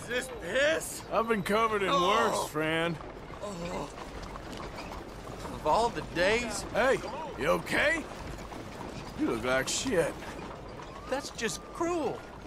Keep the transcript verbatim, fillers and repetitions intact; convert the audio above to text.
this piss? I've been covered in Oh. worse, friend. Oh. Of all the days? Hey, you okay? You look like shit. That's just cruel.